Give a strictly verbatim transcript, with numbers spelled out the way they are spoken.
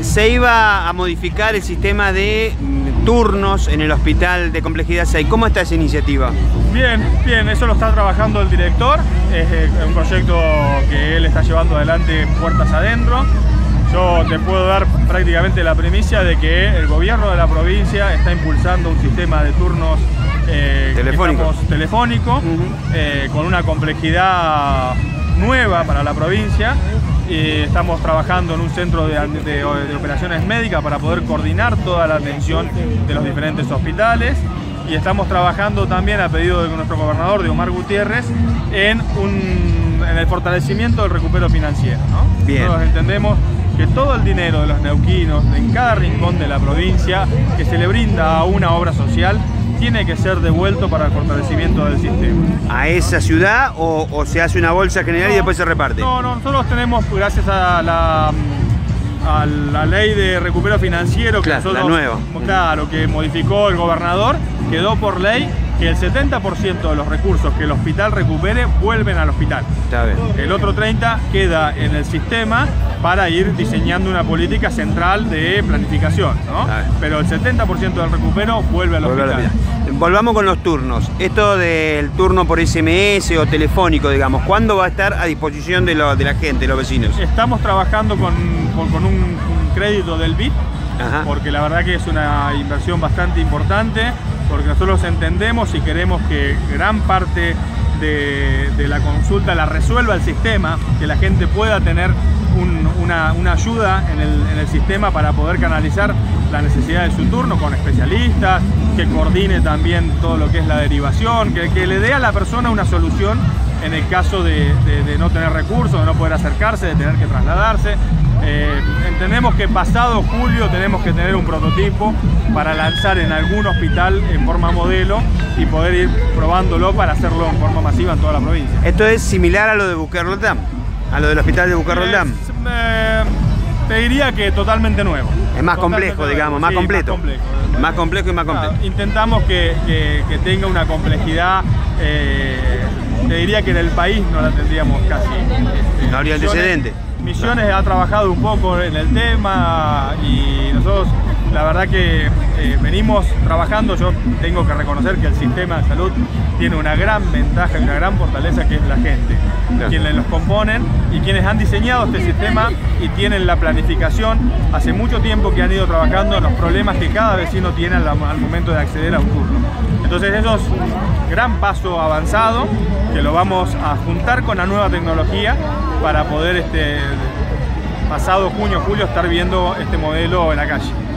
se iba a modificar el sistema de turnos en el hospital de complejidad seis. ¿Cómo está esa iniciativa? Bien, bien, eso lo está trabajando el director. Es eh, un proyecto que él está llevando adelante puertas adentro. Yo te puedo dar prácticamente la primicia de que el gobierno de la provincia está impulsando un sistema de turnos eh, telefónico, telefónico uh-huh. eh, con una complejidad nueva para la provincia. Y estamos trabajando en un centro de, de, de operaciones médicas para poder coordinar toda la atención de los diferentes hospitales. Y estamos trabajando también, a pedido de nuestro gobernador, de Omar Gutiérrez, en, un, en el fortalecimiento del recupero financiero, ¿no? Bien. Nosotros entendemos que todo el dinero de los neuquinos, en cada rincón de la provincia, que se le brinda a una obra social, tiene que ser devuelto para el fortalecimiento del sistema. ¿A esa ciudad o, o se hace una bolsa general no, y después se reparte? No, no, nosotros tenemos, gracias a la, a la ley de recupero financiero que claro, nosotros, la nueva. Claro, que modificó el gobernador, quedó por ley que el setenta por ciento de los recursos que el hospital recupere vuelven al hospital. Está bien. El otro treinta por ciento queda en el sistema para ir diseñando una política central de planificación, ¿no? Pero el setenta por ciento del recupero vuelve al vuelve hospital. Al Volvamos con los turnos. Esto del turno por S M S o telefónico, digamos, ¿cuándo va a estar a disposición de, lo, de la gente, los vecinos? Estamos trabajando con, con, con un, un crédito del B I D, Ajá. porque la verdad que es una inversión bastante importante, porque nosotros entendemos y queremos que gran parte de, de la consulta la resuelva el sistema, que la gente pueda tener un, una, una ayuda en el, en el sistema para poder canalizar la necesidad de su turno con especialistas, que coordine también todo lo que es la derivación, que, que le dé a la persona una solución en el caso de, de, de no tener recursos, de no poder acercarse, de tener que trasladarse. Eh, entendemos que pasado julio tenemos que tener un prototipo para lanzar en algún hospital en forma modelo y poder ir probándolo para hacerlo en forma masiva en toda la provincia. ¿Esto es similar a lo de Bucarroldán? ¿A lo del hospital de Bucarroldán? Eh, te diría que totalmente nuevo. Es más complejo, nuevo. digamos, más sí, completo. Más complejo. más complejo y más completo. Ah, intentamos que, que, que tenga una complejidad, eh, te diría que en el país no la tendríamos casi. Este, no habría antecedente. Misiones ha trabajado un poco en el tema y nosotros la verdad que eh, venimos trabajando. Yo tengo que reconocer que el sistema de salud tiene una gran ventaja y una gran fortaleza, que es la gente, claro. quienes los componen y quienes han diseñado este sistema y tienen la planificación hace mucho tiempo que han ido trabajando en los problemas que cada vecino tiene al, al momento de acceder a un turno. Entonces eso es un gran paso avanzado que lo vamos a juntar con la nueva tecnología para poder este, pasado junio, julio estar viendo este modelo en la calle.